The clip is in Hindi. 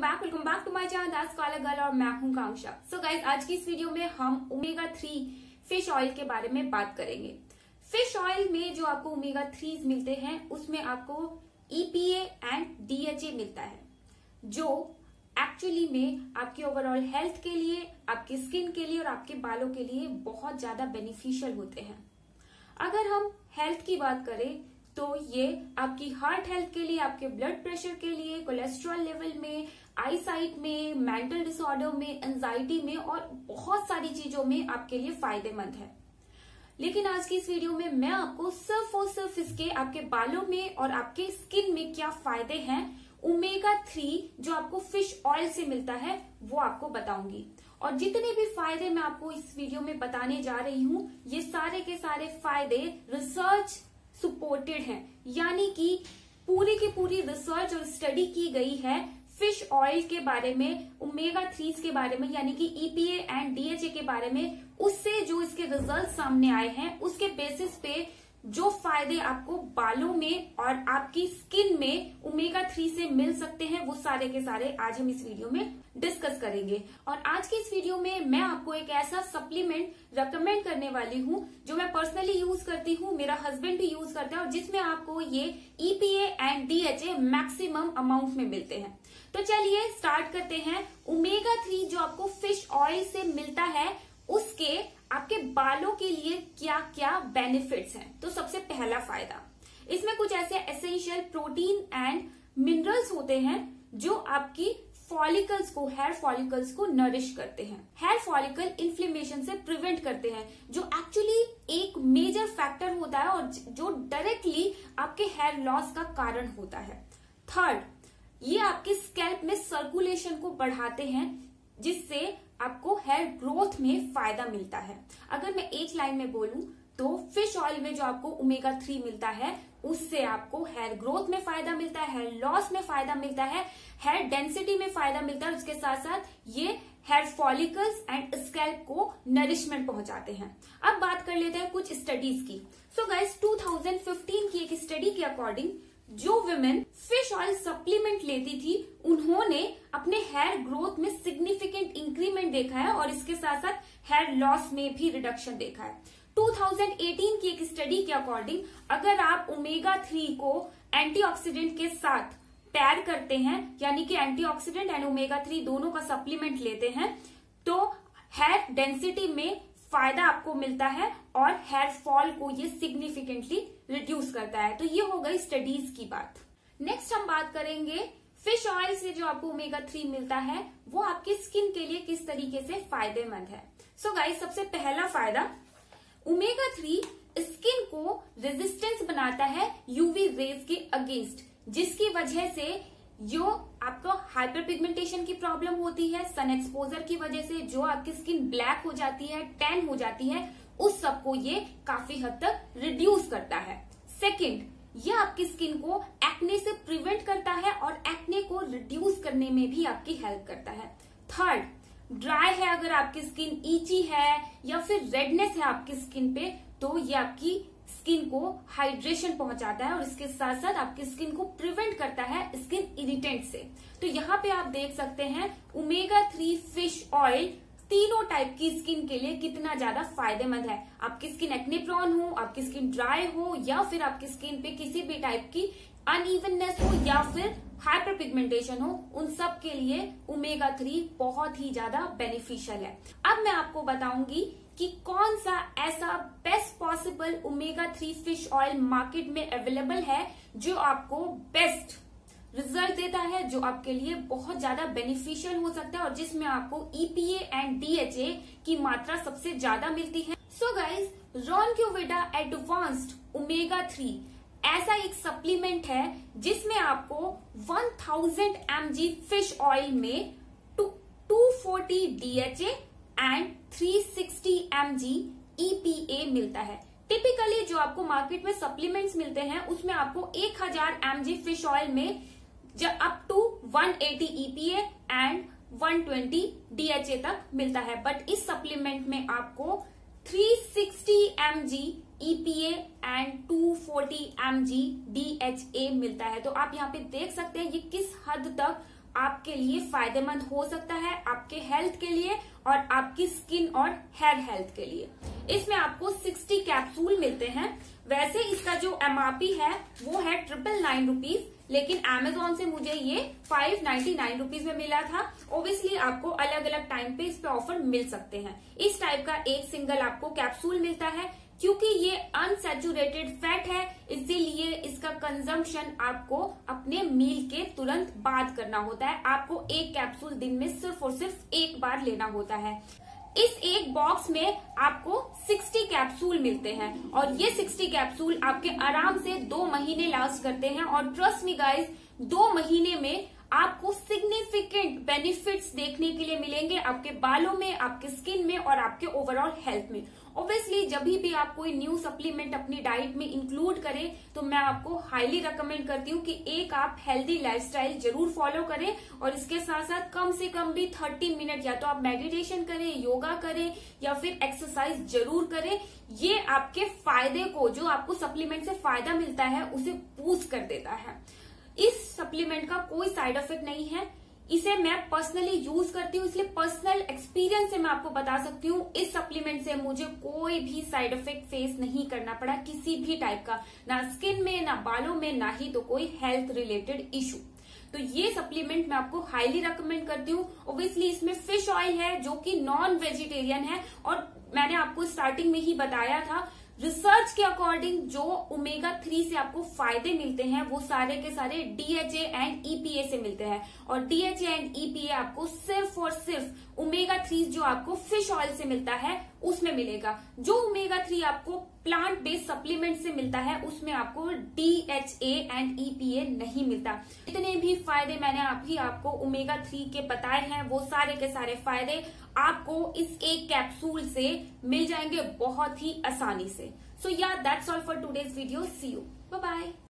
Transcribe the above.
Welcome back to my channel that's collar girl और मैं हूं कांक्षा। सो गाइस, आज की इस वीडियो में हम ओमेगा 3 फिश ऑयल के बारे में बात करेंगे। फिश ऑयल में जो आपको ओमेगा 3 मिलते हैं उसमें आपको EPA एंड DHA मिलता है, जो एक्चुअली में आपके ओवरऑल हेल्थ के लिए, आपकी स्किन के लिए और आपके बालों के लिए बहुत ज्यादा बेनिफिशियल होते हैं। अगर हम हेल्थ की बात करें तो ये आपकी हार्ट हेल्थ के लिए, आपके ब्लड प्रेशर के लिए, कोलेस्ट्रॉल लेवल में, आई साइट में, मेंटल डिसऑर्डर में, एंजाइटी में और बहुत सारी चीजों में आपके लिए फायदेमंद है। लेकिन आज की इस वीडियो में मैं आपको सिर्फ और सिर्फ इसके आपके बालों में और आपके स्किन में क्या फायदे हैं ओमेगा 3 जो आपको फिश ऑयल से मिलता है वो आपको बताऊंगी। और जितने भी फायदे मैं आपको इस वीडियो में बताने जा रही हूँ, ये सारे के सारे फायदे रिसर्च सपोर्टेड हैं, यानी कि पूरी की पूरी रिसर्च और स्टडी की गई है फिश ऑयल के बारे में, ओमेगा 3 के बारे में, यानी कि EPA एंड DHA के बारे में। उससे जो इसके रिजल्ट सामने आए हैं उसके बेसिस पे जो फायदे आपको बालों में और आपकी स्किन में ओमेगा 3 से मिल सकते हैं वो सारे के सारे आज हम इस वीडियो में डिस्कस करेंगे। और आज की इस वीडियो में मैं आपको एक ऐसा सप्लीमेंट रेकमेंड करने वाली हूँ जो मैं पर्सनली यूज करती हूँ, मेरा हस्बैंड भी यूज करता है, और जिसमें आपको ये EPA and DHA maximum amount में मिलते हैं। तो चलिए स्टार्ट करते हैं। ओमेगा 3 जो आपको फिश ऑयल से मिलता है उसके आपके बालों के लिए क्या क्या बेनिफिट्स हैं। तो सबसे पहला फायदा, इसमें कुछ ऐसे एसेंशियल प्रोटीन एंड मिनरल्स होते हैं जो आपकी फॉलिकल्स को, हेयर फॉलिकल्स को नरिश करते हैं, हेयर फॉलिकल इन्फ्लेमेशन से प्रिवेंट करते हैं, जो एक्चुअली एक मेजर फैक्टर होता है और जो डायरेक्टली आपके हेयर लॉस का कारण होता है। थर्ड, ये आपके स्कैल्प में सर्कुलेशन को बढ़ाते हैं जिससे आपको हेयर ग्रोथ में फायदा मिलता है। अगर मैं एक लाइन में बोलूं तो फिश ऑयल में जो आपको ओमेगा 3 मिलता है उससे आपको हेयर ग्रोथ में फायदा मिलता है, हेयर लॉस में फायदा मिलता है, हेयर डेंसिटी में फायदा मिलता है। उसके साथ साथ ये हेयर फॉलिकल्स एंड स्कैल्प को नरिशमेंट पहुंचाते हैं। अब बात कर लेते हैं कुछ स्टडीज की। सो गाइस, 2015 की एक स्टडी के अकॉर्डिंग जो विमेन फिश ऑयल सप्लीमेंट लेती थी उन्होंने अपने हेयर ग्रोथ में सिग्निफिकेंट इंक्रीमेंट देखा है और इसके साथ साथ हेयर लॉस में भी रिडक्शन देखा है। 2018 की एक स्टडी के अकॉर्डिंग अगर आप ओमेगा 3 को एंटीऑक्सीडेंट के साथ पेयर करते हैं, यानी कि एंटीऑक्सीडेंट एंड ओमेगा 3 दोनों का सप्लीमेंट लेते हैं, तो हेयर डेंसिटी में फायदा आपको मिलता है और हेयर फॉल को ये सिग्निफिकेंटली रिड्यूस करता है। तो ये हो गई स्टडीज की बात। नेक्स्ट हम बात करेंगे फिश ऑयल से जो आपको ओमेगा 3 मिलता है वो आपकी स्किन के लिए किस तरीके से फायदेमंद है। सो गाइस, सबसे पहला फायदा, ओमेगा 3 स्किन को रेजिस्टेंस बनाता है यूवी रेज के अगेंस्ट, जिसकी वजह से जो आपको हाइपर पिगमेंटेशन की प्रॉब्लम होती है, सन एक्सपोजर की वजह से जो आपकी स्किन ब्लैक हो जाती है, टैन हो जाती है, उस सबको ये काफी हद तक रिड्यूस करता है। सेकंड, ये आपकी स्किन को एक्ने से प्रिवेंट करता है और एक्ने को रिड्यूस करने में भी आपकी हेल्प करता है। थर्ड, ड्राई है अगर आपकी स्किन, ईची है या फिर रेडनेस है आपकी स्किन पे, तो ये आपकी स्किन को हाइड्रेशन पहुंचाता है और इसके साथ साथ आपकी स्किन को प्रिवेंट करता है स्किन इरिटेंट से। तो यहाँ पे आप देख सकते हैं ओमेगा 3 फिश ऑयल तीनों टाइप की स्किन के लिए कितना ज्यादा फायदेमंद है। आपकी स्किन एक्ने प्रोन हो, आपकी स्किन ड्राई हो, या फिर आपकी स्किन पे किसी भी टाइप की अनइवननेस हो या फिर हाइपर पिगमेंटेशन हो, उन सब के लिए ओमेगा 3 बहुत ही ज्यादा बेनिफिशियल है। अब मैं आपको बताऊंगी कि कौन सा ऐसा best possible omega 3 fish oil market में अवेलेबल है जो आपको बेस्ट रिजल्ट देता है, जो आपके लिए बहुत ज्यादा बेनिफिशियल हो सकता है और जिसमें आपको EPA एंड DHA की मात्रा सबसे ज्यादा मिलती है। सो गाइज, रॉनक्यूविडा एडवांस्ड ओमेगा 3 ऐसा एक सप्लीमेंट है जिसमें आपको 1000 mg फिश ऑयल में 240 DHA एंड 360 mg EPA मिलता है। टिपिकली जो आपको मार्केट में सप्लीमेंट्स मिलते हैं उसमें आपको 1000 mg फिश ऑयल में up to 180 EPA and 120 DHA तक मिलता है, बट इस सप्लीमेंट में आपको 360 mg EPA and 240 mg DHA मिलता है। तो आप यहाँ पे देख सकते हैं ये किस हद तक आपके लिए फायदेमंद हो सकता है, आपके हेल्थ के लिए और आपकी स्किन और हेयर हेल्थ के लिए। इसमें आपको 60 कैप्सूल मिलते हैं। वैसे इसका जो MRP है वो है 999 रुपीज, लेकिन Amazon से मुझे ये 599 रुपीज में मिला था। ओब्वियसली आपको अलग अलग टाइम पे इस पे ऑफर मिल सकते हैं। इस टाइप का एक सिंगल आपको कैप्सूल मिलता है। क्योंकि ये अनसैचुरेटेड फैट है, इसीलिए इसका कंजम्पशन आपको अपने मील के तुरंत बाद करना होता है। आपको एक कैप्सूल दिन में सिर्फ और सिर्फ एक बार लेना होता है। इस एक बॉक्स में आपको 60 कैप्सूल मिलते हैं और ये 60 कैप्सूल आपके आराम से 2 महीने लास्ट करते हैं। और ट्रस्ट मी गाइस, 2 महीने में आपको सिग्निफिकेंट बेनिफिट्स देखने के लिए मिलेंगे आपके बालों में, आपके स्किन में और आपके ओवरऑल हेल्थ में। ऑब्वियसली जब भी आप कोई न्यू सप्लीमेंट अपनी डाइट में इंक्लूड करें तो मैं आपको हाईली रिकमेंड करती हूँ कि एक आप हेल्दी लाइफस्टाइल जरूर फॉलो करें और इसके साथ साथ कम से कम भी 30 मिनट या तो आप मेडिटेशन करें, योगा करें या फिर एक्सरसाइज जरूर करें। ये आपके फायदे को, जो आपको सप्लीमेंट से फायदा मिलता है, उसे बूस्ट कर देता है। इस सप्लीमेंट का कोई साइड इफेक्ट नहीं है। इसे मैं पर्सनली यूज करती हूँ, इसलिए पर्सनल एक्सपीरियंस से मैं आपको बता सकती हूँ इस सप्लीमेंट से मुझे कोई भी साइड इफेक्ट फेस नहीं करना पड़ा, किसी भी टाइप का, ना स्किन में, ना बालों में, ना ही तो कोई हेल्थ रिलेटेड इशू। तो ये सप्लीमेंट मैं आपको हाईली रिकमेंड करती हूँ। ओब्वियसली इसमें फिश ऑयल है जो कि नॉन वेजिटेरियन है और मैंने आपको स्टार्टिंग में ही बताया था, रिसर्च के अकॉर्डिंग जो ओमेगा 3 से आपको फायदे मिलते हैं वो सारे के सारे DHA एंड EPA से मिलते हैं। और DHA एंड EPA आपको सिर्फ और सिर्फ ओमेगा 3 जो आपको फिश ऑयल से मिलता है उसमें मिलेगा। जो ओमेगा 3 आपको प्लांट बेस्ड सप्लीमेंट से मिलता है उसमें आपको DHA एंड EPA नहीं मिलता। इतने भी फायदे मैंने आपको ओमेगा 3 के बताए हैं, वो सारे के सारे फायदे आपको इस एक कैप्सूल से मिल जाएंगे बहुत ही आसानी से। सो या that's all for today's video. See you, bye bye.